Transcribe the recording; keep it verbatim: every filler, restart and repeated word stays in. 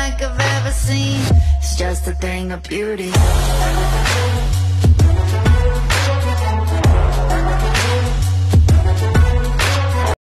like I've ever seen. It's just a thing of beauty.